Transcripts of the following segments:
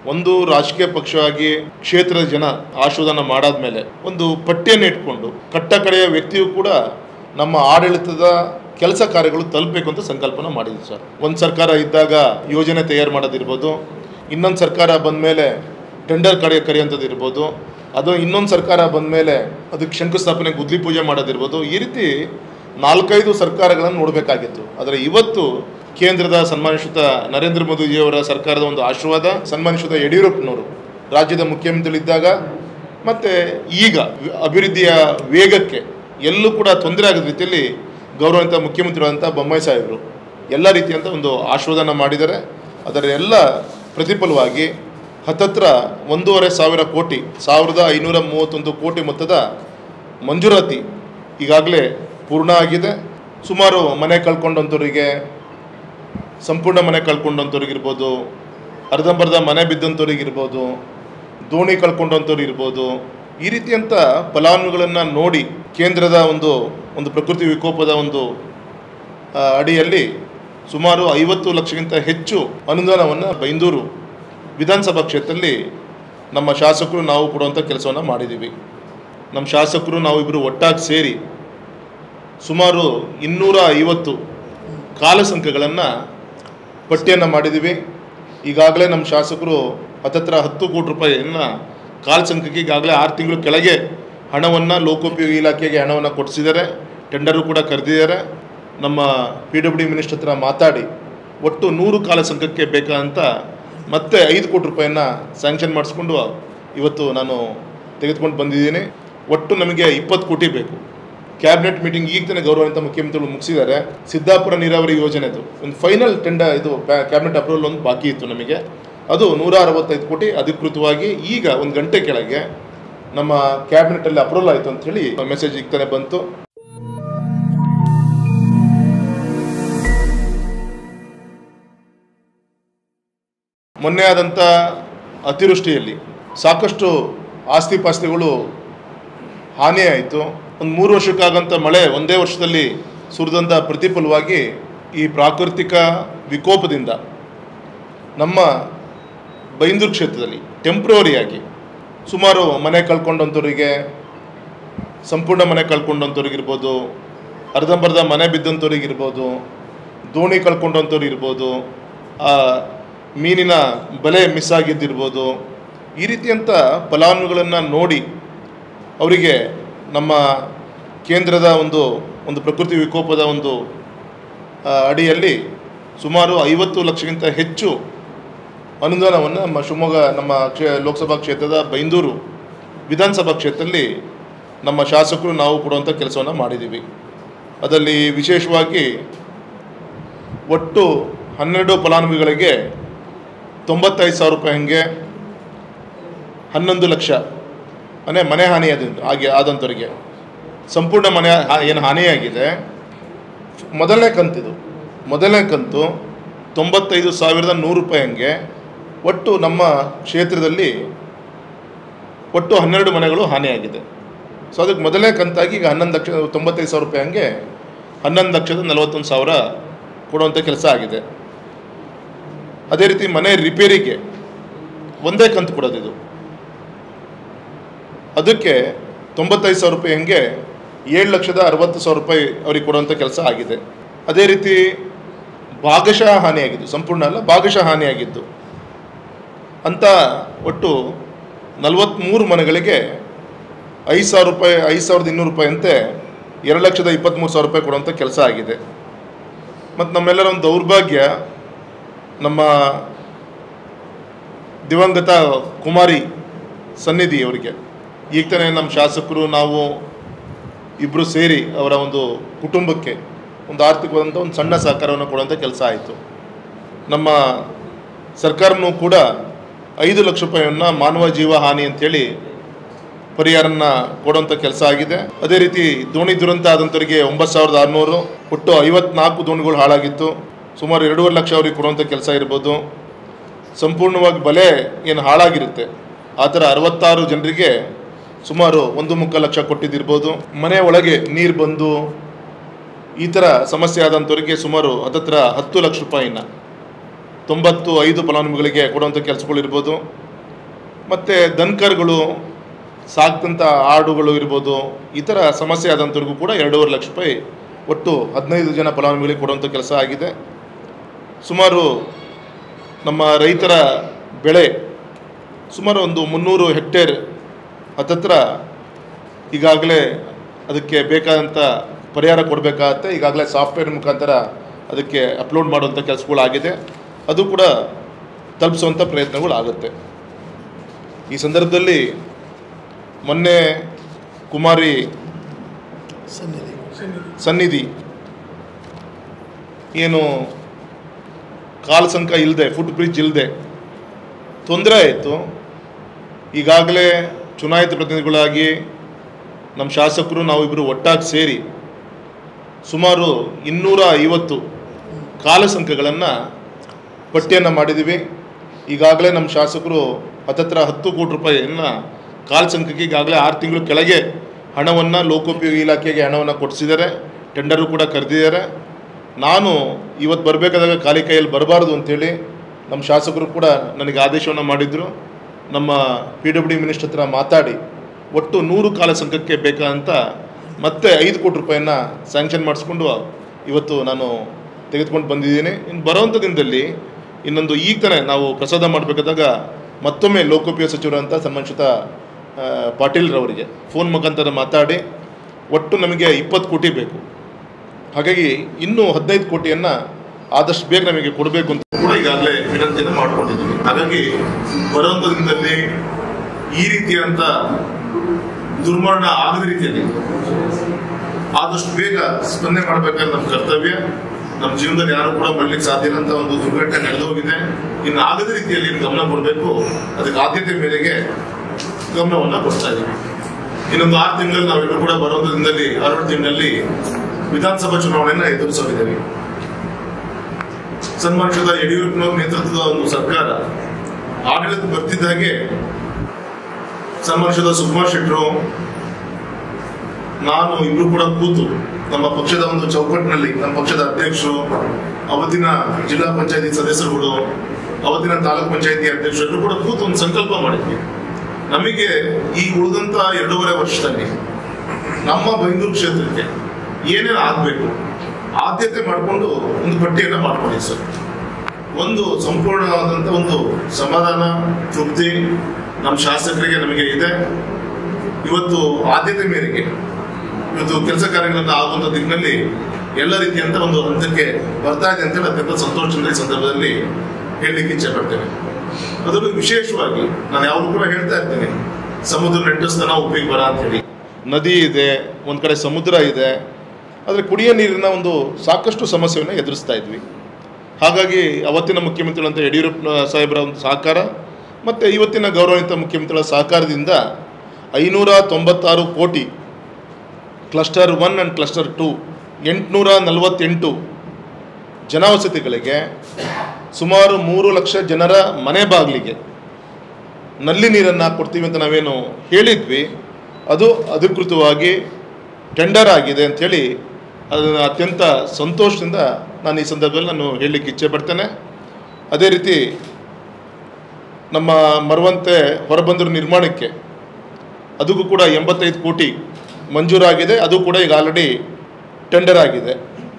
ಒಂದು ರಾಜಕೀಯ ಪಕ್ಷವಾಗಿ ಕ್ಷೇತ್ರದ ಜನ ಆಶೀರ್ವಾದನ ಮಾಡಾದ್ಮೇಲೆ ಒಂದು ಪಟ್ಟಿಯನ್ನು ಇಟ್ಕೊಂಡು ಕಟ್ಟಕಡೆಯ ವ್ಯಕ್ತಿಯು ಕೂಡ ನಮ್ಮ ಆಡಳಿತದ ಕೆಲಸ ಕಾರ್ಯಗಳು ತಲುಪಬೇಕು ಅಂತ ಸಂಕಲ್ಪನ ಮಾಡಿದ್ವಿ ಸರ್. ಒಂದು ಸರ್ಕಾರ ಇದ್ದಾಗ ಯೋಜನೆ ತಯಾರು ಮಾಡೋದಿರ್ಬೋದು, ಇನ್ನೊಂದು ಸರ್ಕಾರ ಬಂದ ಮೇಲೆ ಟೆಂಡರ್ ಕರೆಯುವಂಥದ್ದು ಇರ್ಬೋದು, ಅದು ಇನ್ನೊಂದು ಸರ್ಕಾರ ಬಂದ ಮೇಲೆ ಅದಕ್ಕೆ ಶಂಕುಸ್ಥಾಪನೆ ಗುದ್ಲಿ ಪೂಜೆ ಮಾಡೋದಿರ್ಬೋದು. ಈ ರೀತಿ 4-5 ಸರ್ಕಾರಗಳನ್ನು ನೋಡಬೇಕಾಗಿತ್ತು. ಆದರೆ ಇವತ್ತು ಕೇಂದ್ರದ ಸನ್ಮಾನಿತ ನರೇಂದ್ರ ಮೋದಿಜಿಯವರ ಸರ್ಕಾರದ ಒಂದು ಆಶೀರ್ವಾದ, ಸನ್ಮಾನಿತ ಯಡಿಯೂರಪ್ಪನವರು ರಾಜ್ಯದ ಮುಖ್ಯಮಂತ್ರಿಗಳಿದ್ದಾಗ ಮತ್ತು ಈಗ ಅಭಿವೃದ್ಧಿಯ ವೇಗಕ್ಕೆ ಎಲ್ಲೂ ಕೂಡ ತೊಂದರೆ ಆಗದ ರೀತಿಯಲ್ಲಿ ಗೌರವಾನ್ವಿತ ಮುಖ್ಯಮಂತ್ರಿಗಳಂಥ ಬೊಮ್ಮಾಯಿ ಸಾಹೇಬರು ಎಲ್ಲ ರೀತಿಯಂಥ ಒಂದು ಆಶೀರ್ವಾದನ ಮಾಡಿದ್ದಾರೆ. ಅದರ ಎಲ್ಲ ಪ್ರತಿಫಲವಾಗಿ ಹತ್ತತ್ರ 1,500 ಕೋಟಿ 1,531 ಕೋಟಿ ಮೊತ್ತದ ಮಂಜೂರಾತಿ ಈಗಾಗಲೇ ಪೂರ್ಣ ಆಗಿದೆ. ಸುಮಾರು ಮನೆ ಕಳ್ಕೊಂಡಂಥವರಿಗೆ, ಸಂಪೂರ್ಣ ಮನೆ ಕಳ್ಕೊಂಡಂಥವ್ರಿಗಿರ್ಬೋದು, ಅರ್ಧಂಬರ್ಧ ಮನೆ ಬಿದ್ದಂಥವ್ರಿಗಿರ್ಬೋದು, ದೋಣಿ ಕಳ್ಕೊಂಡಂಥವ್ರಿಗಿರ್ಬೋದು, ಈ ರೀತಿಯಂಥ ಫಲಾನುಭವಿಗಳನ್ನು ನೋಡಿ ಕೇಂದ್ರದ ಒಂದು ಪ್ರಕೃತಿ ವಿಕೋಪದ ಒಂದು ಅಡಿಯಲ್ಲಿ ಸುಮಾರು 50 ಲಕ್ಷಕ್ಕಿಂತ ಹೆಚ್ಚು ಅನುದಾನವನ್ನು ಬೈಂದೂರು ವಿಧಾನಸಭಾ ಕ್ಷೇತ್ರದಲ್ಲಿ ನಮ್ಮ ಶಾಸಕರು ನಾವು ಕೊಡುವಂಥ ಕೆಲಸವನ್ನು ಮಾಡಿದ್ದೀವಿ. ನಮ್ಮ ಶಾಸಕರು ನಾವಿಬ್ಬರು ಒಟ್ಟಾಗಿ ಸೇರಿ ಸುಮಾರು 250 ಕಾಲಸಂಖ್ಯೆಗಳನ್ನು ಪಟ್ಟಿಯನ್ನು ಮಾಡಿದ್ದೀವಿ. ಈಗಾಗಲೇ ನಮ್ಮ ಶಾಸಕರು ಹತ್ತತ್ರ 10 ಕೋಟಿ ರೂಪಾಯಿಯನ್ನು ಕಾಲಸಂಖ್ಯೆಗೆ ಈಗಾಗಲೇ 6 ತಿಂಗಳು ಕೆಳಗೆ ಹಣವನ್ನು ಲೋಕೋಪಯೋಗಿ ಇಲಾಖೆಗೆ ಹಣವನ್ನು ಕೊಡಿಸಿದ್ದಾರೆ. ಟೆಂಡರು ಕೂಡ ಕರೆದಿದ್ದಾರೆ. ನಮ್ಮ PWD ಮಿನಿಸ್ಟರ್ ಹತ್ರ ಮಾತಾಡಿ ಒಟ್ಟು 100 ಕಾಲಸಂಖ್ಯೆಗೆ ಬೇಕಾದಂಥ ಮತ್ತೆ 5 ಕೋಟಿ ರೂಪಾಯಿಯನ್ನು ಸ್ಯಾಂಕ್ಷನ್ ಮಾಡಿಸ್ಕೊಂಡು ಇವತ್ತು ನಾನು ತೆಗೆದುಕೊಂಡು ಬಂದಿದ್ದೀನಿ. ಒಟ್ಟು ನಮಗೆ 20 ಕೋಟಿ ಬೇಕು. ಕ್ಯಾಬಿನೆಟ್ ಮೀಟಿಂಗ್ ಈಗ ತಾನೇ ಗೌರವಾನ್ವಿತ ಮುಖ್ಯಮಂತ್ರಿಗಳು ಮುಗಿಸಿದ್ದಾರೆ. ಸಿದ್ದಾಪುರ ನೀರಾವರಿ ಯೋಜನೆದು ಒಂದು ಫೈನಲ್ ಟೆಂಡರ್ ಇದು ಕ್ಯಾಬಿನೆಟ್ ಅಪ್ರೂವಲ್ ಒಂದು ಬಾಕಿ ಇತ್ತು ನಮಗೆ. ಅದು 165 ಕೋಟಿ ಅಧಿಕೃತವಾಗಿ ಈಗ 1 ಗಂಟೆ ಕೆಳಗೆ ನಮ್ಮ ಕ್ಯಾಬಿನೆಟಲ್ಲಿ ಅಪ್ರೂವಲ್ ಆಯಿತು ಅಂತ ಹೇಳಿ ಮೆಸೇಜ್ ಈಗ ತಾನೇ ಬಂತು. ಮೊನ್ನೆ ಆದಂಥ ಅತಿವೃಷ್ಟಿಯಲ್ಲಿ ಸಾಕಷ್ಟು ಆಸ್ತಿ ಪಾಸ್ತಿಗಳು ಹಾನಿಯಾಯಿತು. ಒಂದು 3 ವರ್ಷಕ್ಕಾಗಂಥ ಮಳೆ ಒಂದೇ ವರ್ಷದಲ್ಲಿ ಸುರಿದಂಥ ಪ್ರತಿಫಲವಾಗಿ ಈ ಪ್ರಾಕೃತಿಕ ವಿಕೋಪದಿಂದ ನಮ್ಮ ಬೈಂದೂರು ಕ್ಷೇತ್ರದಲ್ಲಿ ಟೆಂಪ್ರವರಿಯಾಗಿ ಸುಮಾರು ಮನೆ ಕಳ್ಕೊಂಡಂಥವ್ರಿಗೆ, ಸಂಪೂರ್ಣ ಮನೆ ಕಳ್ಕೊಂಡಂಥವ್ರಿಗಿರ್ಬೋದು, ಅರ್ಧಂಬರ್ಧ ಮನೆ ಬಿದ್ದಂಥವ್ರಿಗಿರ್ಬೋದು, ದೋಣಿ ಕಳ್ಕೊಂಡಂಥವ್ರು ಇರ್ಬೋದು, ಮೀನಿನ ಬಲೆ ಮಿಸ್ ಆಗಿದ್ದಿರ್ಬೋದು, ಈ ರೀತಿಯಂಥ ಫಲಾನುಭವಿಗಳನ್ನು ನೋಡಿ ಅವರಿಗೆ ನಮ್ಮ ಕೇಂದ್ರದ ಒಂದು ಪ್ರಕೃತಿ ವಿಕೋಪದ ಒಂದು ಅಡಿಯಲ್ಲಿ ಸುಮಾರು 50 ಲಕ್ಷಕ್ಕಿಂತ ಹೆಚ್ಚು ಅನುದಾನವನ್ನು ನಮ್ಮ ಶಿವಮೊಗ್ಗ ನಮ್ಮ ಲೋಕಸಭಾ ಕ್ಷೇತ್ರದ ಬೈಂದೂರು ವಿಧಾನಸಭಾ ಕ್ಷೇತ್ರದಲ್ಲಿ ನಮ್ಮ ಶಾಸಕರು ನಾವು ಕೊಡುವಂಥ ಕೆಲಸವನ್ನು ಮಾಡಿದ್ದೀವಿ. ಅದರಲ್ಲಿ ವಿಶೇಷವಾಗಿ ಒಟ್ಟು 12 ಫಲಾನುಭವಿಗಳಿಗೆ 95,000 ರೂಪಾಯಿ ಹಂಗೆ 11 ಲಕ್ಷ ಮನೆ ಹಾನಿ ಆದಂಥವರಿಗೆ ಸಂಪೂರ್ಣ ಮನೆ ಏನು ಹಾನಿಯಾಗಿದೆ. ಮೊದಲನೇ ಕಂತು 95,100 ರೂಪಾಯಿ ಹಂಗೆ ಒಟ್ಟು ನಮ್ಮ ಕ್ಷೇತ್ರದಲ್ಲಿ ಒಟ್ಟು 12 ಮನೆಗಳು ಹಾನಿಯಾಗಿದೆ. ಸೊ ಅದಕ್ಕೆ ಮೊದಲನೇ ಕಂತಾಗಿ ಈಗ 95,000 ರೂಪಾಯಿ ಹಂಗೆ 11,41,000 ಕೊಡುವಂಥ ಕೆಲಸ ಆಗಿದೆ. ಅದೇ ರೀತಿ ಮನೆ ರಿಪೇರಿಗೆ ಒಂದೇ ಕಂತು ಕೊಡೋದಿದು, ಅದಕ್ಕೆ 95,000 ರೂಪಾಯಿ ಹಂಗೆ 7,60,000 ರೂಪಾಯಿ ಅವ್ರಿಗೆ ಕೊಡುವಂಥ ಕೆಲಸ ಆಗಿದೆ. ಅದೇ ರೀತಿ ಭಾಗಶಃ ಹಾನಿಯಾಗಿದ್ದು, ಸಂಪೂರ್ಣ ಅಲ್ಲ ಭಾಗಶಃ ಹಾನಿಯಾಗಿದ್ದು ಅಂತ ಒಟ್ಟು 43 ಮನೆಗಳಿಗೆ 5,000 ರೂಪಾಯಿ 5,200 ರೂಪಾಯಿ ಅಂತೆ 2,23,000 ರೂಪಾಯಿ ಕೊಡುವಂಥ ಕೆಲಸ ಆಗಿದೆ. ಮತ್ತು ನಮ್ಮೆಲ್ಲರ ಒಂದು ದೌರ್ಭಾಗ್ಯ, ನಮ್ಮ ದಿವಂಗತ ಕುಮಾರಿ ಸನ್ನಿಧಿ ಅವರಿಗೆ ಈಗ ತಾನೇ ನಮ್ಮ ಶಾಸಕರು ನಾವು ಇಬ್ಬರು ಸೇರಿ ಅವರ ಒಂದು ಕುಟುಂಬಕ್ಕೆ ಒಂದು ಆರ್ಥಿಕವಾದಂಥ ಒಂದು ಸಣ್ಣ ಸಹಕಾರವನ್ನು ಕೊಡುವಂಥ ಕೆಲಸ ಆಯಿತು. ನಮ್ಮ ಸರ್ಕಾರನೂ ಕೂಡ 5 ಲಕ್ಷ ರೂಪಾಯಿಯನ್ನು ಮಾನವ ಜೀವ ಹಾನಿ ಅಂಥೇಳಿ ಪರಿಹಾರನ ಕೊಡುವಂಥ ಕೆಲಸ ಆಗಿದೆ. ಅದೇ ರೀತಿ ದೋಣಿ ದುರಂತ ಆದಂಥವರಿಗೆ 9,600, ಒಟ್ಟು 54 ದೋಣಿಗಳು ಹಾಳಾಗಿತ್ತು. ಸುಮಾರು 2.5 ಲಕ್ಷ ಅವರಿಗೆ ಕೊಡುವಂಥ ಕೆಲಸ ಇರ್ಬೋದು. ಸಂಪೂರ್ಣವಾಗಿ ಬಲೆ ಏನು ಹಾಳಾಗಿರುತ್ತೆ ಆ ಥರ 66 ಜನರಿಗೆ ಸುಮಾರು 1.25 ಲಕ್ಷ ಕೊಟ್ಟಿದ್ದಿರ್ಬೋದು. ಮನೆ ಒಳಗೆ ನೀರು ಬಂದು ಈ ಥರ ಸಮಸ್ಯೆ ಆದಂಥವರಿಗೆ ಸುಮಾರು 10 ಲಕ್ಷ ರೂಪಾಯಿನ 95 ಫಲಾನುಭವಿಗಳಿಗೆ ಕೊಡುವಂಥ ಕೆಲಸಗಳಿರ್ಬೋದು, ಮತ್ತು ದನಕರುಗಳು ಸಾಕ್ತಂಥ ಆಡುಗಳು ಇರ್ಬೋದು, ಈ ಥರ ಸಮಸ್ಯೆ ಆದಂಥವ್ರಿಗೂ ಕೂಡ 2.5 ಲಕ್ಷ ರೂಪಾಯಿ ಒಟ್ಟು 15 ಜನ ಫಲಾನುಭವಿಗಳಿಗೆ ಕೊಡುವಂಥ ಕೆಲಸ ಆಗಿದೆ. ಸುಮಾರು ನಮ್ಮ ರೈತರ ಬೆಳೆ ಸುಮಾರು ಒಂದು 300 ಹೆಕ್ಟೇರ್ ಹತ್ತತ್ರ ಈಗಾಗಲೇ ಅದಕ್ಕೆ ಬೇಕಾದಂಥ ಪರಿಹಾರ ಕೊಡಬೇಕಾಗತ್ತೆ. ಈಗಾಗಲೇ ಸಾಫ್ಟ್ವೇರ್ ಮುಖಾಂತರ ಅದಕ್ಕೆ ಅಪ್ಲೋಡ್ ಮಾಡುವಂಥ ಕೆಲಸಗಳಾಗಿದೆ. ಅದು ಕೂಡ ತಲುಪಿಸುವಂಥ ಪ್ರಯತ್ನಗಳಾಗುತ್ತೆ. ಈ ಸಂದರ್ಭದಲ್ಲಿ ಮೊನ್ನೆ ಕುಮಾರಿ ಸನ್ನಿಧಿ ಏನು ಕಾಲಸಂಕ ಇಲ್ಲದೆ, ಫುಟ್ ಬ್ರಿಡ್ಜ್ ಇಲ್ಲದೆ ತೊಂದರೆ ಆಯಿತು. ಈಗಾಗಲೇ ಚುನಾಯಿತ ಪ್ರತಿನಿಧಿಗಳಾಗಿ ನಮ್ಮ ಶಾಸಕರು ನಾವಿಬ್ಬರು ಒಟ್ಟಾಗಿ ಸೇರಿ ಸುಮಾರು 250 ಕಾಲಸಂಕಗಳನ್ನು ಪಟ್ಟಿಯನ್ನು ಮಾಡಿದ್ದೀವಿ. ಈಗಾಗಲೇ ನಮ್ಮ ಶಾಸಕರು ಹತ್ತತ್ರ 10 ಕೋಟಿ ರೂಪಾಯಿಯನ್ನು ಕಾಲಸಂಕಕ್ಕೆ ಈಗಾಗಲೇ 6 ತಿಂಗಳು ಕೆಳಗೆ ಹಣವನ್ನು ಲೋಕೋಪಯೋಗಿ ಇಲಾಖೆಗೆ ಹಣವನ್ನು ಕೊಡಿಸಿದ್ದಾರೆ. ಟೆಂಡರು ಕೂಡ ಕರೆದಿದ್ದಾರೆ. ನಾನು ಇವತ್ತು ಬರಬೇಕಾದಾಗ ಖಾಲಿ ಕೈಯಲ್ಲಿ ಬರಬಾರ್ದು ಅಂಥೇಳಿ ನಮ್ಮ ಶಾಸಕರು ಕೂಡ ನನಗೆ ಆದೇಶವನ್ನು ಮಾಡಿದರು. ನಮ್ಮ PWD ಮಿನಿಸ್ಟರ್ ಹತ್ರ ಮಾತಾಡಿ ಒಟ್ಟು 100 ಕಾಲಸಂಕಕ್ಕೆ ಬೇಕಾದಂಥ ಮತ್ತೆ 5 ಕೋಟಿ ರೂಪಾಯಿಯನ್ನು ಸ್ಯಾಂಕ್ಷನ್ ಮಾಡಿಸ್ಕೊಂಡು ಇವತ್ತು ನಾನು ತೆಗೆದುಕೊಂಡು ಬಂದಿದ್ದೀನಿ. ಇನ್ನು ಬರೋವಂಥ ದಿನದಲ್ಲಿ ಇನ್ನೊಂದು ಈಗ ತಾನೇ ನಾವು ಪ್ರಸಾದ ಮಾಡಬೇಕಾದಾಗ ಮತ್ತೊಮ್ಮೆ ಲೋಕೋಪಯೋಗಿ ಸಚಿವರಂತ ಸನ್ಮಾನ್ಯತ ಪಾಟೀಲ್ರವರಿಗೆ ಫೋನ್ ಮುಖಾಂತರ ಮಾತಾಡಿ ಒಟ್ಟು ನಮಗೆ 20 ಕೋಟಿ ಬೇಕು. ಹಾಗಾಗಿ ಇನ್ನೂ 15 ಕೋಟಿಯನ್ನು ಆದಷ್ಟು ಬೇಗ ನಮಗೆ ಕೊಡಬೇಕು ಅಂತ ಕೂಡ ಈಗಾಗಲೇ ವಿನಂತಿಯನ್ನು ಮಾಡಿಕೊಂಡಿದ್ದೀವಿ. ಹಾಗಾಗಿ ಬರುವಂಥ ದಿನದಲ್ಲಿ ಈ ರೀತಿಯಂಥ ದುರ್ಮರಣ ಆಗದ ರೀತಿಯಲ್ಲಿ ಆದಷ್ಟು ಬೇಗ ಸ್ಪಂದನೆ ಮಾಡಬೇಕಾದ್ರೆ ನಮ್ಮ ಕರ್ತವ್ಯ. ನಮ್ಮ ಜೀವನದಲ್ಲಿ ಯಾರು ಕೂಡ ಮಾಡಲಿಕ್ಕೆ ಸಾಧ್ಯ ಇಲ್ಲ ಅಂತ ಒಂದು ದುರ್ಘಟನೆ ನಡೆದು ಹೋಗಿದೆ. ಇನ್ನು ಆಗದ ರೀತಿಯಲ್ಲಿ ಗಮನ ಕೊಡಬೇಕು. ಅದಕ್ಕೆ ಆದ್ಯತೆ ಮೇರೆಗೆ ಗಮನವನ್ನು ಕೊಡ್ತಾ ಇದ್ದೀವಿ. ಇನ್ನೊಂದು 6 ತಿಂಗಳಲ್ಲಿ ನಾವೆಲ್ಲರೂ ಕೂಡ ಬರುವಂಥ ದಿನದಲ್ಲಿ 6 ತಿಂಗಳಲ್ಲಿ ವಿಧಾನಸಭಾ ಚುನಾವಣೆಯನ್ನು ಎದುರಿಸಲಿದ್ದೇವೆ. ಸನ್ಮಾನ್ಯದ ಯಡಿಯೂರಪ್ಪನವರ ನೇತೃತ್ವದ ಒಂದು ಸರ್ಕಾರ ಆಡಳಿತ ಬರ್ತಿದ್ದ ಹಾಗೆ ಸನ್ಮಾನ್ಯದ ಸುಕುಮಾರ್ ಶೆಟ್ಟರು ನಾನು ಇಬ್ರು ಕೂಡ ಕೂತು ನಮ್ಮ ಪಕ್ಷದ ಒಂದು ಚೌಕಟ್ಟಿನಲ್ಲಿ ನಮ್ಮ ಪಕ್ಷದ ಅಧ್ಯಕ್ಷರು, ಅವತ್ತಿನ ಜಿಲ್ಲಾ ಪಂಚಾಯತಿ ಸದಸ್ಯರುಗಳು, ಅವತ್ತಿನ ತಾಲೂಕ್ ಪಂಚಾಯತಿ ಅಧ್ಯಕ್ಷರು ಕೂಡ ಕೂತು ಒಂದು ಸಂಕಲ್ಪ ಮಾಡಿದ್ವಿ. ನಮಗೆ ಈ ಉಳಿದಂತ 2.5 ವರ್ಷದಲ್ಲಿ ನಮ್ಮ ಬೈಂದೂರು ಕ್ಷೇತ್ರಕ್ಕೆ ಏನೇನು ಆಗಬೇಕು ಆದ್ಯತೆ ಮಾಡಿಕೊಂಡು ಒಂದು ಪಟ್ಟಿಯನ್ನು ಮಾಡ್ಕೊಂಡಿದ್ದೀವಿ ಸರ್. ಒಂದು ಸಂಪೂರ್ಣವಾದಂಥ ಒಂದು ಸಮಾಧಾನ, ತೃಪ್ತಿ ನಮ್ಮ ಶಾಸಕರಿಗೆ ನಮಗೆ ಇದೆ. ಇವತ್ತು ಆದ್ಯತೆ ಮೇರೆಗೆ ಇವತ್ತು ಕೆಲಸ ಕಾರ್ಯಗಳನ್ನು ಆಗುವಂಥ ದಿಕ್ಕಿನಲ್ಲಿ ಎಲ್ಲ ರೀತಿಯಂತ ಒಂದು ಹಂತಕ್ಕೆ ಬರ್ತಾ ಇದೆ ಅಂತೇಳಿ ಅತ್ಯಂತ ಸಂತೋಷದಿಂದ ಈ ಸಂದರ್ಭದಲ್ಲಿ ಹೇಳಲಿಕ್ಕೆ ಇಚ್ಛೆ ಪಡ್ತೇನೆ. ಅದರಲ್ಲೂ ವಿಶೇಷವಾಗಿ ನಾನು ಯಾವಾಗ ಕೂಡ ಹೇಳ್ತಾ ಇರ್ತೇನೆ, ಸಮುದ್ರ ನೆಂಟಸ್ತಾನ ಉಪ್ಪಿಗೆ ಬರ ಅಂತ ಹೇಳಿ. ನದಿ ಇದೆ, ಒಂದು ಕಡೆ ಸಮುದ್ರ ಇದೆ, ಆದರೆ ಕುಡಿಯೋ ನೀರಿನ ಒಂದು ಸಾಕಷ್ಟು ಸಮಸ್ಯೆಯನ್ನು ಎದುರಿಸ್ತಾ ಇದ್ವಿ. ಹಾಗಾಗಿ ಅವತ್ತಿನ ಮುಖ್ಯಮಂತ್ರಿಗಳಂತ ಯಡಿಯೂರಪ್ಪ ಸಾಹೇಬರ ಒಂದು ಸಹಕಾರ ಮತ್ತು ಇವತ್ತಿನ ಗೌರವಾನ್ವಿತ ಮುಖ್ಯಮಂತ್ರಿಗಳ ಸಹಕಾರದಿಂದ 596 ಕೋಟಿ ಕ್ಲಸ್ಟರ್ 1 ಆ್ಯಂಡ್ ಕ್ಲಸ್ಟರ್ 2 848 ಜನವಸತಿಗಳಿಗೆ ಸುಮಾರು 3 ಲಕ್ಷ ಜನರ ಮನೆ ಬಾಗಿಲಿಗೆ ನಲ್ಲಿ ನೀರನ್ನು ಕೊಡ್ತೀವಿ ಅಂತ ನಾವೇನು ಹೇಳಿದ್ವಿ, ಅದು ಅಧಿಕೃತವಾಗಿ ಟೆಂಡರ್ ಆಗಿದೆ ಅಂಥೇಳಿ ಅದನ್ನು ಅತ್ಯಂತ ಸಂತೋಷದಿಂದ ನಾನು ಈ ಸಂದರ್ಭದಲ್ಲಿ ನಾನು ಹೇಳಲಿಕ್ಕೆ ಇಚ್ಛೆ ಪಡ್ತೇನೆ. ಅದೇ ರೀತಿ ನಮ್ಮ ಮರವಂತೆ ಹೊರಬಂದರು ನಿರ್ಮಾಣಕ್ಕೆ ಅದಕ್ಕೂ ಕೂಡ 85 ಕೋಟಿ ಮಂಜೂರಾಗಿದೆ. ಅದು ಕೂಡ ಈಗ ಆಲ್ರೆಡಿ ಟೆಂಡರ್ ಆಗಿದೆ.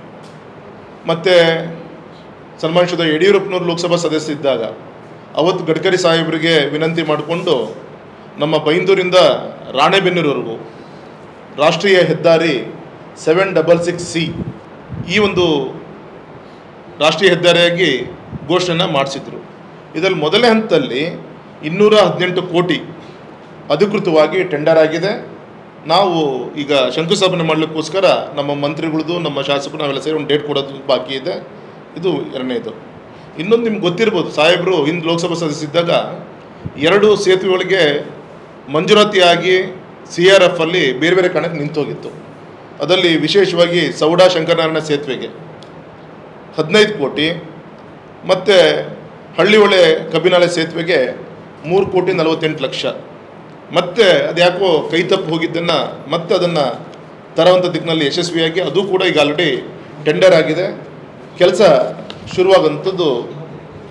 ಮತ್ತು ಸನ್ಮಾನ್ಯದ ಯಡಿಯೂರಪ್ಪನವರು ಲೋಕಸಭಾ ಸದಸ್ಯರಿದ್ದಾಗ ಅವತ್ತು ಗಡ್ಕರಿ ಸಾಹೇಬರಿಗೆ ವಿನಂತಿ ಮಾಡಿಕೊಂಡು ನಮ್ಮ ಬೈಂದೂರಿಂದ ರಾಣೆಬೆನ್ನೂರವರೆಗೂ ರಾಷ್ಟ್ರೀಯ ಹೆದ್ದಾರಿ 766C ಈ ಒಂದು ರಾಷ್ಟ್ರೀಯ ಹೆದ್ದಾರಿಯಾಗಿ ಘೋಷಣೆ ಮಾಡಿಸಿದ್ರು. ಇದರಲ್ಲಿ ಮೊದಲನೇ ಹಂತದಲ್ಲಿ 218 ಕೋಟಿ ಅಧಿಕೃತವಾಗಿ ಟೆಂಡರ್ ಆಗಿದೆ. ನಾವು ಈಗ ಶಂಕುಸ್ಥಾಪನೆ ಮಾಡಲಿಕ್ಕೋಸ್ಕರ ನಮ್ಮ ಮಂತ್ರಿಗಳದ್ದು ನಮ್ಮ ಶಾಸಕರು ನಾವೆಲ್ಲ ಸೇರಿ ಒಂದು ಡೇಟ್ ಕೊಡೋದು ಬಾಕಿ ಇದೆ. ಇದು ಎರಡನೇದು. ಇನ್ನೊಂದು ನಿಮ್ಗೆ ಗೊತ್ತಿರ್ಬೋದು, ಸಾಹೇಬರು ಹಿಂದೆ ಲೋಕಸಭಾ ಸದಸ್ಯರಿದ್ದಾಗ 2 ಸೇತುವೆಗಳಿಗೆ ಮಂಜೂರಾತಿಯಾಗಿ CRF ಅಲ್ಲಿ ಬೇರೆ ಬೇರೆ ಕಾರಣಕ್ಕೆ ನಿಂತೋಗಿತ್ತು. ಅದರಲ್ಲಿ ವಿಶೇಷವಾಗಿ ಸೌಡಾ ಶಂಕರನಾರಾಯಣ ಸೇತುವೆಗೆ 15 ಕೋಟಿ ಮತ್ತು ಹಳ್ಳಿಹೊಳೆ ಕಬ್ಬಿನಾಲೆ ಸೇತುವೆಗೆ 3,48,00,000 ಮತ್ತೆ ಅದು ಯಾಕೋ ಕೈ ತಪ್ಪು ಹೋಗಿದ್ದನ್ನು ಮತ್ತೆ ಅದನ್ನು ತರುವಂಥ ದಿಕ್ಕಿನಲ್ಲಿ ಯಶಸ್ವಿಯಾಗಿ ಅದು ಕೂಡ ಈಗ ಆಲ್ರೆಡಿ ಟೆಂಡರ್ ಆಗಿದೆ. ಕೆಲಸ ಶುರುವಾಗುವಂಥದ್ದು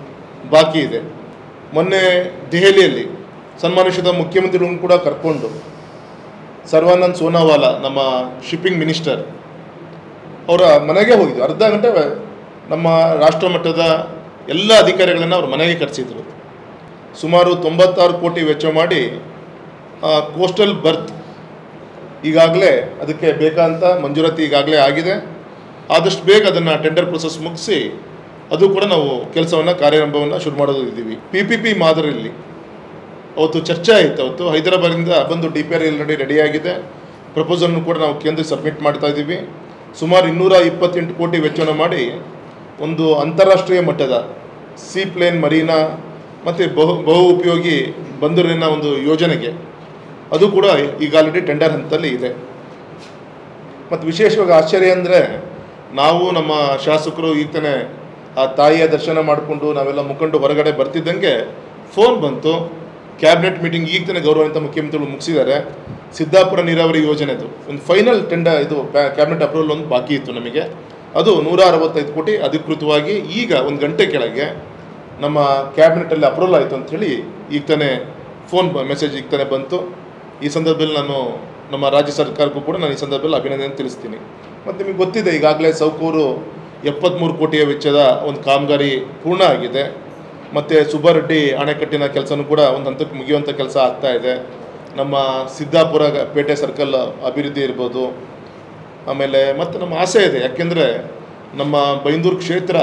ಬಾಕಿ ಇದೆ. ಮೊನ್ನೆ ದೆಹಲಿಯಲ್ಲಿ ಸನ್ಮಾನಿಸಿದ ಮುಖ್ಯಮಂತ್ರಿಗಳನ್ನು ಕೂಡ ಕರ್ಕೊಂಡು ಸರ್ವಾನಂದ್ ಸೋನಾವಾಲಾ ನಮ್ಮ ಶಿಪ್ಪಿಂಗ್ ಮಿನಿಸ್ಟರ್ ಅವರ ಮನೆಗೆ ಹೋಗಿದ್ದು. ಅರ್ಧ ಗಂಟೆ ನಮ್ಮ ರಾಷ್ಟ್ರ ಮಟ್ಟದ ಎಲ್ಲ ಅಧಿಕಾರಿಗಳನ್ನು ಅವ್ರ ಮನೆಗೆ ಕರೆಸಿದ್ರು. ಸುಮಾರು 96 ಕೋಟಿ ವೆಚ್ಚ ಮಾಡಿ ಕೋಸ್ಟಲ್ ಬರ್ತ್ ಈಗಾಗಲೇ ಅದಕ್ಕೆ ಬೇಕಾದಂಥ ಮಂಜೂರಾತಿ ಈಗಾಗಲೇ ಆಗಿದೆ. ಆದಷ್ಟು ಬೇಗ ಅದನ್ನು ಟೆಂಡರ್ ಪ್ರೊಸೆಸ್ ಮುಗಿಸಿ ಅದು ಕೂಡ ನಾವು ಕೆಲಸವನ್ನು ಕಾರ್ಯಾರಂಭವನ್ನು ಶುರು ಮಾಡೋದು ಇದ್ದೀವಿ. PPP ಮಾದರಿಯಲ್ಲಿ ಅವತ್ತು ಚರ್ಚೆ ಆಯಿತು. ಅವತ್ತು ಹೈದರಾಬಾದಿಂದ ಬಂದು DPR ಆಲ್ರೆಡಿ ರೆಡಿಯಾಗಿದೆ. ಪ್ರಪೋಸಲ್ನು ಕೂಡ ನಾವು ಕೇಂದ್ರಕ್ಕೆ ಸಬ್ಮಿಟ್ ಮಾಡ್ತಾ ಇದ್ದೀವಿ. ಸುಮಾರು 228 ಕೋಟಿ ವೆಚ್ಚವನ್ನು ಮಾಡಿ ಒಂದು ಅಂತಾರಾಷ್ಟ್ರೀಯ ಮಟ್ಟದ ಸೀ ಪ್ಲೇನ್ ಮರೀನಾ ಮತ್ತು ಬಹು ಉಪಯೋಗಿ ಬಂದರಿನ ಒಂದು ಯೋಜನೆಗೆ ಅದು ಕೂಡ ಈಗ ಆಲ್ರೆಡಿ ಟೆಂಡರ್ ಹಂತದಲ್ಲಿ ಇದೆ. ಮತ್ತು ವಿಶೇಷವಾಗಿ ಆಶ್ಚರ್ಯ ಅಂದರೆ ನಾವು ನಮ್ಮ ಶಾಸಕರು ಈಗ ತಾನೇ ಆ ತಾಯಿಯ ದರ್ಶನ ಮಾಡಿಕೊಂಡು ನಾವೆಲ್ಲ ಮುಖಂಡು ಹೊರಗಡೆ ಬರ್ತಿದ್ದಂಗೆ ಫೋನ್ ಬಂತು. ಕ್ಯಾಬಿನೆಟ್ ಮೀಟಿಂಗ್ ಈಗ ತಾನೇ ಗೌರವಾನ್ವಿತ ಮುಖ್ಯಮಂತ್ರಿಗಳು ಮುಗಿಸಿದ್ದಾರೆ. ಸಿದ್ದಾಪುರ ನೀರಾವರಿ ಯೋಜನೆದು ಒಂದು ಫೈನಲ್ ಟೆಂಡರ್ ಇದು ಕ್ಯಾಬಿನೆಟ್ ಅಪ್ರೂವಲ್ ಒಂದು ಬಾಕಿ ಇತ್ತು ನಮಗೆ. ಅದು 165 ಕೋಟಿ ಅಧಿಕೃತವಾಗಿ ಈಗ ಒಂದು ಗಂಟೆ ಕೆಳಗೆ ನಮ್ಮ ಕ್ಯಾಬಿನೆಟಲ್ಲಿ ಅಪ್ರೂವಲ್ ಆಯಿತು ಅಂಥೇಳಿ ಈಗ ತಾನೇ ಫೋನ್ ಮೆಸೇಜ್ ಈಗ ತಾನೇ ಬಂತು. ಈ ಸಂದರ್ಭದಲ್ಲಿ ನಾನು ನಮ್ಮ ರಾಜ್ಯ ಸರ್ಕಾರಕ್ಕೂ ಕೂಡ ನಾನು ಈ ಸಂದರ್ಭದಲ್ಲಿ ಅಭಿನಂದನೆ ತಿಳಿಸ್ತೀನಿ. ಮತ್ತು ನಿಮಗೆ ಗೊತ್ತಿದೆ ಈಗಾಗಲೇ ಸೌಕೂರು 73 ಕೋಟಿಯ ವೆಚ್ಚದ ಒಂದು ಕಾಮಗಾರಿ ಪೂರ್ಣ ಆಗಿದೆ. ಮತ್ತು ಸುಬ್ಬಾರೆಡ್ಡಿ ಅಣೆಕಟ್ಟಿನ ಕೆಲಸನೂ ಕೂಡ ಒಂದು ಹಂತಕ್ಕೆ ಮುಗಿಯುವಂಥ ಕೆಲಸ ಆಗ್ತಾ ಇದೆ. ನಮ್ಮ ಸಿದ್ದಾಪುರ ಪೇಟೆ ಸರ್ಕಲ್ ಅಭಿವೃದ್ಧಿ ಇರ್ಬೋದು. ಆಮೇಲೆ ಮತ್ತು ನಮ್ಮ ಆಸೆ ಇದೆ, ಯಾಕೆಂದರೆ ನಮ್ಮ ಬೈಂದೂರು ಕ್ಷೇತ್ರ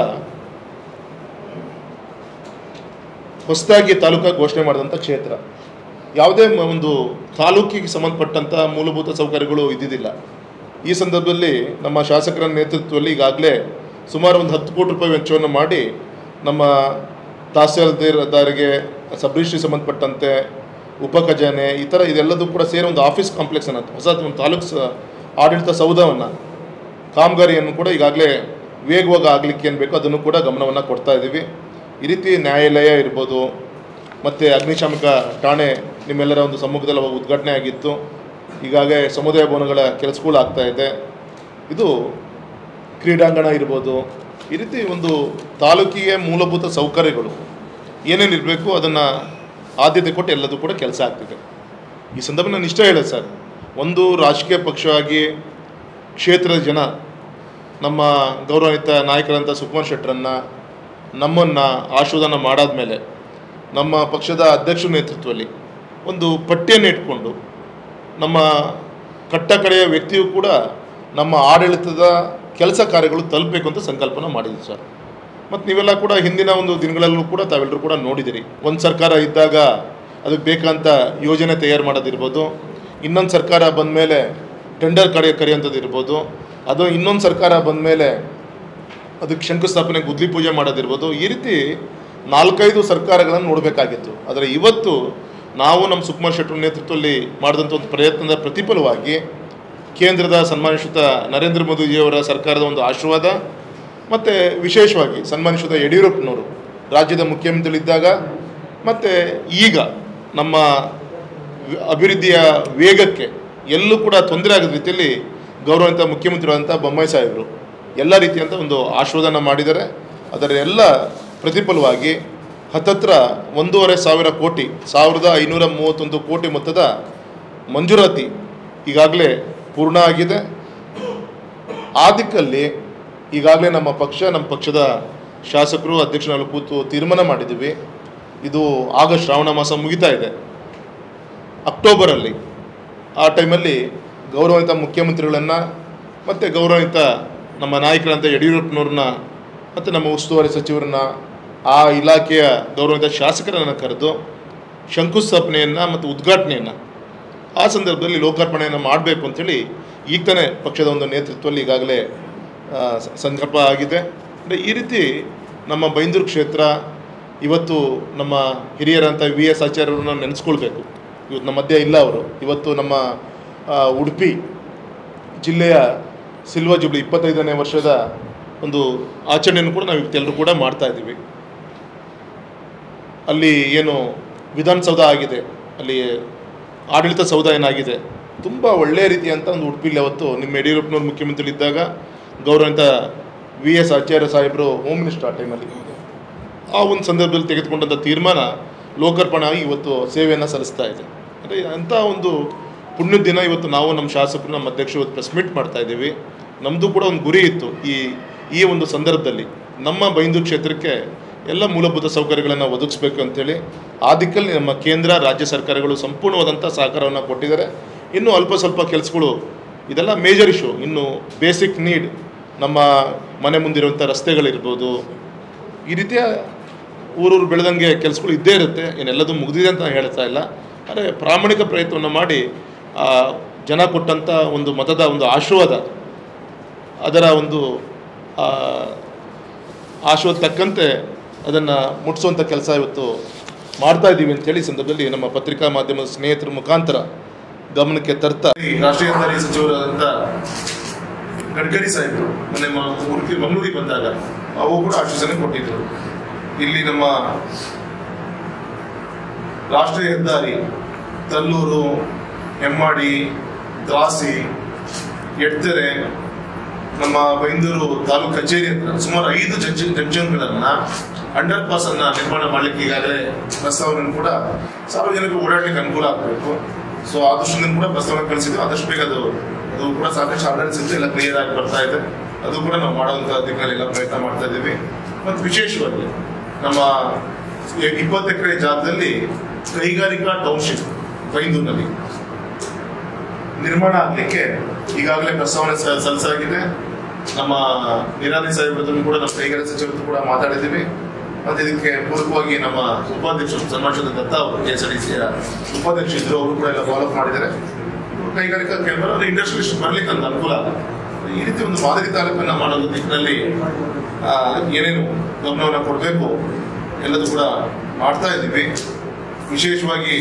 ಹೊಸದಾಗಿ ತಾಲೂಕಾಗಿ ಘೋಷಣೆ ಮಾಡಿದಂಥ ಕ್ಷೇತ್ರ. ಯಾವುದೇ ಒಂದು ತಾಲೂಕಿಗೆ ಸಂಬಂಧಪಟ್ಟಂಥ ಮೂಲಭೂತ ಸೌಕರ್ಯಗಳು ಇದ್ದಿದ್ದಿಲ್ಲ. ಈ ಸಂದರ್ಭದಲ್ಲಿ ನಮ್ಮ ಶಾಸಕರ ನೇತೃತ್ವದಲ್ಲಿ ಈಗಾಗಲೇ ಸುಮಾರು ಒಂದು 10 ಕೋಟಿ ರೂಪಾಯಿ ವೆಚ್ಚವನ್ನು ಮಾಡಿ ನಮ್ಮ ತಹಸೀಲ್ದಾರ್ದಾರಿಗೆ ಸಬ್ ರಿಜಿಸ್ಟ್ರಿಗೆ ಸಂಬಂಧಪಟ್ಟಂತೆ ಉಪಖಜಾನೆ ಈ ಥರ ಇದೆಲ್ಲದೂ ಕೂಡ ಸೇರಿ ಒಂದು ಆಫೀಸ್ ಕಾಂಪ್ಲೆಕ್ಸ್ ಅನ್ನೋದು ಹೊಸ ಒಂದು ತಾಲೂಕು ಆಡಳಿತ ಸೌಧವನ್ನು ಕಾಮಗಾರಿಯನ್ನು ಕೂಡ ಈಗಾಗಲೇ ವೇಗವಾಗಿ ಆಗಲಿಕ್ಕೆ ಏನು ಬೇಕೋ ಅದನ್ನು ಕೂಡ ಗಮನವನ್ನು ಕೊಡ್ತಾ ಇದ್ದೀವಿ. ಈ ರೀತಿ ನ್ಯಾಯಾಲಯ ಇರ್ಬೋದು ಮತ್ತು ಅಗ್ನಿಶಾಮಕ ಠಾಣೆ ನಿಮ್ಮೆಲ್ಲರ ಒಂದು ಸಮ್ಮುಖದಲ್ಲಿ ಅವಾಗ ಉದ್ಘಾಟನೆ ಆಗಿತ್ತು. ಈಗಾಗಲೇ ಸಮುದಾಯ ಭವನಗಳ ಕೆಲಸಗಳು ಆಗ್ತಾಯಿದೆ. ಇದು ಕ್ರೀಡಾಂಗಣ ಇರ್ಬೋದು. ಈ ರೀತಿ ಒಂದು ತಾಲೂಕಿಗೆ ಮೂಲಭೂತ ಸೌಕರ್ಯಗಳು ಏನೇನು ಇರಬೇಕು ಅದನ್ನು ಆದ್ಯತೆ ಕೊಟ್ಟು ಎಲ್ಲದೂ ಕೂಡ ಕೆಲಸ ಆಗ್ತಿದೆ. ಈ ಸಂದರ್ಭ ನಾನು ಇಷ್ಟ ಹೇಳೋದು ಸರ್, ಒಂದು ರಾಜಕೀಯ ಪಕ್ಷವಾಗಿ ಕ್ಷೇತ್ರದ ಜನ ನಮ್ಮ ಗೌರವಾನ್ವಿತ ನಾಯಕರಂಥ ಸುಕುಮಾರ್ ಶೆಟ್ಟರನ್ನು ನಮ್ಮನ್ನು ಆಶೀರ್ವಾದ ಮಾಡಾದ ಮೇಲೆ ನಮ್ಮ ಪಕ್ಷದ ಅಧ್ಯಕ್ಷರ ನೇತೃತ್ವದಲ್ಲಿ ಒಂದು ಪಟ್ಟಿಯನ್ನು ಇಟ್ಕೊಂಡು ನಮ್ಮ ಕಟ್ಟಕಡೆಯ ವ್ಯಕ್ತಿಯು ಕೂಡ ನಮ್ಮ ಆಡಳಿತದ ಕೆಲಸ ಕಾರ್ಯಗಳು ತಲುಪಬೇಕು ಅಂತ ಸಂಕಲ್ಪನ ಮಾಡಿದ್ವಿ ಸರ್. ಮತ್ತು ನೀವೆಲ್ಲ ಕೂಡ ಹಿಂದಿನ ಒಂದು ದಿನಗಳಲ್ಲೂ ಕೂಡ ತಾವೆಲ್ಲರೂ ಕೂಡ ನೋಡಿದಿರಿ. ಒಂದು ಸರ್ಕಾರ ಇದ್ದಾಗ ಅದಕ್ಕೆ ಬೇಕಂತ ಯೋಜನೆ ತಯಾರು ಮಾಡೋದಿರ್ಬೋದು, ಇನ್ನೊಂದು ಸರ್ಕಾರ ಬಂದ ಮೇಲೆ ಟೆಂಡರ್ ಕರೆಯುವಂಥದ್ದು ಇರ್ಬೋದು, ಅದು ಇನ್ನೊಂದು ಸರ್ಕಾರ ಬಂದ ಮೇಲೆ ಅದಕ್ಕೆ ಶಂಕುಸ್ಥಾಪನೆ ಗುದ್ಲಿ ಪೂಜೆ ಮಾಡೋದಿರ್ಬೋದು. ಈ ರೀತಿ 4-5 ಸರ್ಕಾರಗಳನ್ನು ನೋಡಬೇಕಾಗಿತ್ತು. ಆದರೆ ಇವತ್ತು ನಾವು ನಮ್ಮ ಸುಕುಮಾರ್ ಶೆಟ್ಟರ್ ನೇತೃತ್ವದಲ್ಲಿ ಮಾಡಿದಂಥ ಒಂದು ಪ್ರಯತ್ನದ ಪ್ರತಿಫಲವಾಗಿ ಕೇಂದ್ರದ ಸನ್ಮಾನಿತ ನರೇಂದ್ರ ಮೋದಿಜಿಯವರ ಸರ್ಕಾರದ ಒಂದು ಆಶೀರ್ವಾದ ಮತ್ತು ವಿಶೇಷವಾಗಿ ಸನ್ಮಾನಿಸಿದ ಯಡಿಯೂರಪ್ಪನವರು ರಾಜ್ಯದ ಮುಖ್ಯಮಂತ್ರಿಗಳಿದ್ದಾಗ ಮತ್ತು ಈಗ ನಮ್ಮ ಅಭಿವೃದ್ಧಿಯ ವೇಗಕ್ಕೆ ಎಲ್ಲೂ ಕೂಡ ತೊಂದರೆ ಆಗದ ರೀತಿಯಲ್ಲಿ ಗೌರವಾನ್ವಿತ ಮುಖ್ಯಮಂತ್ರಿಗಳಂಥ ಬೊಮ್ಮಾಯಿ ಸಾಹೇಬರು ಎಲ್ಲ ರೀತಿಯಂಥ ಒಂದು ಆಶೀರ್ವಾದನ ಮಾಡಿದ್ದಾರೆ. ಅದರ ಎಲ್ಲ ಪ್ರತಿಫಲವಾಗಿ ಹತ್ತತ್ರ 1,500 ಕೋಟಿ 1,531 ಕೋಟಿ ಮೊತ್ತದ ಮಂಜೂರಾತಿ ಈಗಾಗಲೇ ಪೂರ್ಣ ಆಗಿದೆ. ಆ ದಿಕ್ಕಲ್ಲಿ ಈಗಾಗಲೇ ನಮ್ಮ ಪಕ್ಷದ ಶಾಸಕರು ಅಧ್ಯಕ್ಷರಲ್ಲಿ ಕೂತು ತೀರ್ಮಾನ ಮಾಡಿದ್ದೀವಿ. ಇದು ಆಗಸ್ಟ್ ಶ್ರಾವಣ ಮಾಸ ಮುಗಿತಾ ಇದೆ. ಅಕ್ಟೋಬರಲ್ಲಿ ಆ ಟೈಮಲ್ಲಿ ಗೌರವಾನ್ವಿತ ಮುಖ್ಯಮಂತ್ರಿಗಳನ್ನು ಮತ್ತು ಗೌರವಾನ್ವಿತ ನಮ್ಮ ನಾಯಕರಂಥ ಯಡಿಯೂರಪ್ಪನವ್ರನ್ನ ಮತ್ತು ನಮ್ಮ ಉಸ್ತುವಾರಿ ಸಚಿವರನ್ನ ಆ ಇಲಾಖೆಯ ಗೌರವಾನ್ವಿತ ಶಾಸಕರನ್ನು ಕರೆದು ಶಂಕುಸ್ಥಾಪನೆಯನ್ನು ಮತ್ತು ಉದ್ಘಾಟನೆಯನ್ನು ಆ ಸಂದರ್ಭದಲ್ಲಿ ಲೋಕಾರ್ಪಣೆಯನ್ನು ಮಾಡಬೇಕು ಅಂಥೇಳಿ ಈಗ ತಾನೇ ಪಕ್ಷದ ಒಂದು ನೇತೃತ್ವದಲ್ಲಿ ಈಗಾಗಲೇ ಸಂಕಲ್ಪ ಆಗಿದೆ. ಅಂದರೆ ಈ ರೀತಿ ನಮ್ಮ ಬೈಂದೂರು ಕ್ಷೇತ್ರ ಇವತ್ತು ನಮ್ಮ ಹಿರಿಯರಂಥ VS ಆಚಾರ್ಯರನ್ನ ನೆನೆಸ್ಕೊಳ್ಬೇಕು. ಇವತ್ತು ನಮ್ಮ ಮಧ್ಯೆ ಇಲ್ಲ ಅವರು. ಇವತ್ತು ನಮ್ಮ ಉಡುಪಿ ಜಿಲ್ಲೆಯ ಸಿಲ್ವರ್ ಜುಬ್ಲಿ 25ನೇ ವರ್ಷದ ಒಂದು ಆಚರಣೆಯನ್ನು ಕೂಡ ನಾವು ಇವತ್ತೆಲ್ಲರೂ ಕೂಡ ಮಾಡ್ತಾಯಿದ್ದೀವಿ. ಅಲ್ಲಿ ಏನು ವಿಧಾನಸೌಧ ಆಗಿದೆ, ಅಲ್ಲಿ ಆಡಳಿತ ಸೌಧ ಏನಾಗಿದೆ, ತುಂಬ ಒಳ್ಳೆಯ ರೀತಿಯಂಥ ಒಂದು ಉಡುಪಿಲಿ ಅವತ್ತು ನಿಮ್ಮ ಯಡಿಯೂರಪ್ಪನವ್ರು ಮುಖ್ಯಮಂತ್ರಿಗಳಿದ್ದಾಗ ಗೌರವಾನ್ವಿತ VS ಆಚಾರ್ಯ ಸಾಹೇಬರು ಹೋಮ್ ಮಿನಿಸ್ಟರ್ ಆ ಟೈಮಲ್ಲಿ ಆ ಒಂದು ಸಂದರ್ಭದಲ್ಲಿ ತೆಗೆದುಕೊಂಡಂಥ ತೀರ್ಮಾನ ಲೋಕಾರ್ಪಣೆ ಆಗಿ ಇವತ್ತು ಸೇವೆಯನ್ನು ಸಲ್ಲಿಸ್ತಾ ಇದೆ. ಅಂದರೆ ಅಂಥ ಒಂದು ಪುಣ್ಯದ ದಿನ ಇವತ್ತು ನಾವು ನಮ್ಮ ಶಾಸಕರು ನಮ್ಮ ಅಧ್ಯಕ್ಷರು ಇವತ್ತು ಪ್ರೆಸ್ ಮೀಟ್ ಮಾಡ್ತಾ ಇದ್ದೀವಿ. ನಮ್ಮದು ಕೂಡ ಒಂದು ಗುರಿ ಇತ್ತು, ಈ ಒಂದು ಸಂದರ್ಭದಲ್ಲಿ ನಮ್ಮ ಬೈಂದೂರು ಕ್ಷೇತ್ರಕ್ಕೆ ಎಲ್ಲ ಮೂಲಭೂತ ಸೌಕರ್ಯಗಳನ್ನು ಒದಗಿಸ್ಬೇಕು ಅಂತೇಳಿ ಆ ದಿಕ್ಕಲ್ಲಿ ನಮ್ಮ ಕೇಂದ್ರ ರಾಜ್ಯ ಸರ್ಕಾರಗಳು ಸಂಪೂರ್ಣವಾದಂಥ ಸಹಕಾರವನ್ನು ಕೊಟ್ಟಿದ್ದಾರೆ. ಇನ್ನೂ ಅಲ್ಪ ಸ್ವಲ್ಪ ಕೆಲಸಗಳು, ಇದೆಲ್ಲ ಮೇಜರ್ ಇಶ್ಯೂ, ಇನ್ನು ಬೇಸಿಕ್ ನೀಡ್, ನಮ್ಮ ಮನೆ ಮುಂದಿರುವಂಥ ರಸ್ತೆಗಳಿರ್ಬೋದು, ಈ ರೀತಿಯ ಊರೂರು ಬೆಳೆದಂಗೆ ಕೆಲಸಗಳು ಇದ್ದೇ ಇರುತ್ತೆ. ಏನೆಲ್ಲದೂ ಮುಗಿದಿದೆ ಅಂತ ನಾನು ಹೇಳ್ತಾ ಇಲ್ಲ. ಆದರೆ ಪ್ರಾಮಾಣಿಕ ಪ್ರಯತ್ನವನ್ನು ಮಾಡಿ ಜನ ಕೊಟ್ಟಂಥ ಒಂದು ಮತದ ಒಂದು ಆಶೀರ್ವಾದ, ಅದರ ಒಂದು ಆಶೀರ್ವಾದ ತಕ್ಕಂತೆ ಅದನ್ನು ಮುಟ್ಟಿಸುವಂಥ ಕೆಲಸ ಇವತ್ತು ಮಾಡ್ತಾ ಇದ್ದೀವಿ ಅಂತೇಳಿ ಈ ಸಂದರ್ಭದಲ್ಲಿ ನಮ್ಮ ಪತ್ರಿಕಾ ಮಾಧ್ಯಮದ ಸ್ನೇಹಿತರ ಮುಖಾಂತರ ಗಮನಕ್ಕೆ ತರ್ತಾ, ರಾಷ್ಟ್ರೀಯ ಹೆದ್ದಾರಿ ಸಚಿವರಾದಂಥ ಗಡ್ಕರಿ ಸಾಹೇಬರು ಮೊನ್ನೆ ಮಂಗಳೂರಿಗೆ ಬಂದಾಗ ಅವು ಕೂಡ ಆಶ್ವಾಸನೆ ಕೊಟ್ಟಿದ್ದರು. ಇಲ್ಲಿ ನಮ್ಮ ರಾಷ್ಟ್ರೀಯ ಹೆದ್ದಾರಿ ತಲ್ಲೂರು, ಹೆಮ್ಮಾಡಿ, ದ್ರಾಸಿ, ಎಡ್ತೆರೆ, ನಮ್ಮ ಬೈಂದೂರು ತಾಲೂಕು ಕಚೇರಿ ಹತ್ರ ಸುಮಾರು 5 ಜಂಕ್ಷನ್ಗಳನ್ನು ಅಂಡರ್ ಪಾಸ್ ಅನ್ನು ನಿರ್ಮಾಣ ಮಾಡಲಿಕ್ಕೆ ಈಗಾಗಲೇ ಪ್ರಸ್ತಾವನೆ ಕೂಡ ಸಾರ್ವಜನಿಕರು ಓಡಾಡಲಿಕ್ಕೆ ಅನುಕೂಲ ಆಗಬೇಕು. ಸೊ ಆ ದೃಷ್ಟಿಯಿಂದ ಕೂಡ ಪ್ರಸ್ತಾವನೆ ಕಳಿಸಿದ್ದು. ಆದಷ್ಟು ಬೇಗ ಅದು ಕೂಡ ಸಾಕಷ್ಟು ಆರ್ಡರ್ಸ್ ಇದ್ದು ಎಲ್ಲ ಕ್ಲಿಯರ್ ಆಗಿ ಬರ್ತಾ ಇದೆ. ಅದು ಕೂಡ ನಾವು ಮಾಡುವಂಥ ದಿಕ್ಕಲ್ಲೆಲ್ಲ ಪ್ರಯತ್ನ ಮಾಡ್ತಾ ಇದ್ದೀವಿ. ಮತ್ತು ವಿಶೇಷವಾಗಿ ನಮ್ಮ 20 ಎಕರೆ ಜಾಗದಲ್ಲಿ ಕೈಗಾರಿಕಾ ಟೌನ್ಶಿಪ್ ಬೈಂದೂರಿನಲ್ಲಿ ನಿರ್ಮಾಣ ಆಗಲಿಕ್ಕೆ ಈಗಾಗಲೇ ಪ್ರಸ್ತಾವನೆ ಸಲ್ಲಿಸಲಾಗಿದೆ. ನಮ್ಮ ನಿರಾಣಿ ಸಾಹೇಬರನ್ನು ಕೂಡ ನಮ್ಮ ಕೈಗಾರಿಕಾ ಸಚಿವರು ಕೂಡ ಮಾತಾಡಿದ್ದೀವಿ. ಮತ್ತು ಇದಕ್ಕೆ ಪೂರಕವಾಗಿ ನಮ್ಮ ಉಪಾಧ್ಯಕ್ಷರು ಸನ್ಮಾನಿಸಿದ ದತ್ತ ಅವರು KSRTCಯ ಉಪಾಧ್ಯಕ್ಷ ಇದ್ರು, ಅವರು ಕೂಡ ಎಲ್ಲ ಫಾಲೋ ಮಾಡಿದ್ದಾರೆ. ಕೈಗಾರಿಕಾ ಕೇಂದ್ರ ಇಂಡಸ್ಟ್ರಿಯಲಿಸ್ಟ್ ಬರ್ಲಿಕ್ಕೆ ಅಂತ ಅನುಕೂಲ ಆಗುತ್ತೆ. ಈ ರೀತಿ ಒಂದು ಮಾದರಿ ತಾಲೂಕನ್ನು ಮಾಡೋದು ನಿಟ್ಟಿನಲ್ಲಿ ಏನೇನು ಗಮನವನ್ನು ಕೊಡಬೇಕು ಎಲ್ಲದೂ ಕೂಡ ಮಾಡ್ತಾ ಇದ್ದೀವಿ. ವಿಶೇಷವಾಗಿ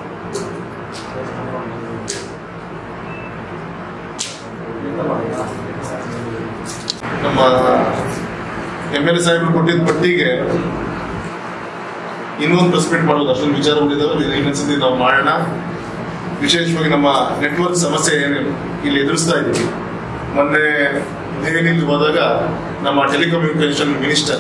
ನಮ್ಮ MLA ಸಾಹೇಬರು ಕೊಟ್ಟಿದ್ದ ಪಟ್ಟಿಗೆ ಇನ್ನೊಂದು ಪ್ರೆಸ್ ಮೀಟ್ ಮಾಡೋದು ಅಷ್ಟೊಂದು ವಿಚಾರಗಳಿದ್ದಾವೆ. ಇನ್ನೊಂದ್ಸತಿ ನಾವು ಮಾಡೋಣ. ವಿಶೇಷವಾಗಿ ನಮ್ಮ ನೆಟ್ವರ್ಕ್ ಸಮಸ್ಯೆ ಏನು ಇಲ್ಲಿ ಎದುರಿಸ್ತಾ ಇದ್ದೀವಿ. ಮೊನ್ನೆ ದೆಹಲಿಯಲ್ಲಿ ಹೋದಾಗ ನಮ್ಮ ಟೆಲಿಕಮ್ಯುನಿಕೇಶನ್ ಮಿನಿಸ್ಟರ್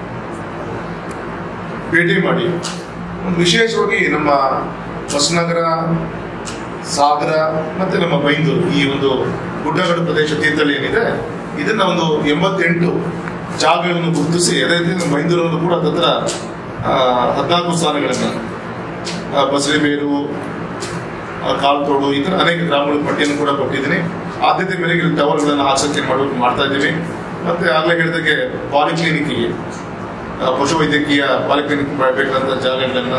ಭೇಟಿ ಮಾಡಿ ಒಂದು ವಿಶೇಷವಾಗಿ ನಮ್ಮ ಹೊಸನಗರ, ಸಾಗರ ಮತ್ತು ನಮ್ಮ ಬೈಂದೂರು ಈ ಒಂದು ಗುಡ್ಡಗಾಡು ಪ್ರದೇಶ ತೀರ್ಥಹಳ್ಳಿ ಏನಿದೆ, ಇದನ್ನ ಒಂದು 88 ಜಾಗಗಳನ್ನು ಗುರುತಿಸಿ ಅದೇ ರೀತಿ ನಮ್ಮ ಬೈಂದೂರನ್ನು ಕೂಡ ಹತ್ತಿರ 14 ಸ್ಥಾನಗಳನ್ನು ಬಸರಿಬೇರು, ಕಾಲ್ತೋಡು, ಈ ಥರ ಅನೇಕ ಗ್ರಾಮಗಳ ಪಟ್ಟಿಯನ್ನು ಕೂಡ ಕೊಟ್ಟಿದ್ದೀನಿ. ಆದ್ಯತೆ ಮೇರೆಗೆ ಟವರ್ಗಳನ್ನು ಆಸಕ್ತಿ ಮಾಡ್ತಾ ಇದ್ದೀವಿ. ಮತ್ತು ಆಗಲೇ ಹೇಳಿದಾಗೆ ಪಾಲಿಕ್ಲಿನಿಕ್ಗೆ, ಪಶುವೈದ್ಯಕೀಯ ಪಾಲಿಕ್ಲಿನಿಕ್ ಬೇಕಾದಂಥ ಜಾಗಗಳನ್ನು,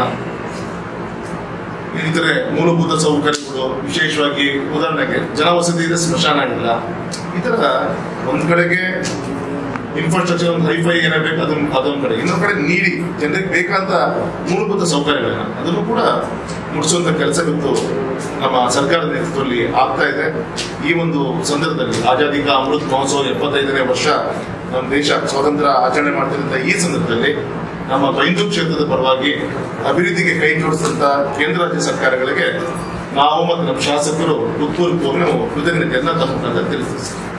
ಇತರೆ ಮೂಲಭೂತ ಸೌಕರ್ಯಗಳು, ವಿಶೇಷವಾಗಿ ಉದಾಹರಣೆಗೆ ಜನವಸತಿ ಇದೆ, ಸ್ಮಶಾನ ಇಲ್ಲ, ಈ ಥರ ಒಂದು ಕಡೆಗೆ ಇನ್ಫ್ರಾಸ್ಟ್ರಕ್ಚರ್ ಒಂದು ಹೈಫೈ ಏನಾಗಬೇಕು ಅದೊಂದು ಕಡೆ, ಇನ್ನೊಂದು ಕಡೆ ನೀಡಿ ಜನರಿಗೆ ಬೇಕಾದ ಮೂಲಭೂತ ಸೌಕರ್ಯಗಳನ್ನ ಅದನ್ನು ಕೂಡ ಮುಡಿಸುವಂಥ ಕೆಲಸ ಇವತ್ತು ನಮ್ಮ ಸರ್ಕಾರದ ನೇತೃತ್ವದಲ್ಲಿ ಆಗ್ತಾ ಇದೆ. ಈ ಒಂದು ಸಂದರ್ಭದಲ್ಲಿ ಆಜಾದಿ ಕಾ ಅಮೃತ್ ಮಹೋತ್ಸವ 75ನೇ ವರ್ಷ ನಮ್ಮ ದೇಶ ಸ್ವಾತಂತ್ರ್ಯ ಆಚರಣೆ ಮಾಡ್ತಿದ್ದಂಥ ಈ ಸಂದರ್ಭದಲ್ಲಿ ನಮ್ಮ ಬೈಂದೂರು ಕ್ಷೇತ್ರದ ಪರವಾಗಿ ಅಭಿವೃದ್ಧಿಗೆ ಕೈ ಜೋಡಿಸಿದಂಥ ಕೇಂದ್ರ ರಾಜ್ಯ ಸರ್ಕಾರಗಳಿಗೆ ನಾವು ಮತ್ತು ನಮ್ಮ ಶಾಸಕರು ಹೃತ್ಪೂರ್ವಕವಾಗಿ ನಾವು ಕೃತಜ್ಞತೆಯನ್ನು ತಮ್ಮ ತಿಳಿಸ್ತೀವಿ.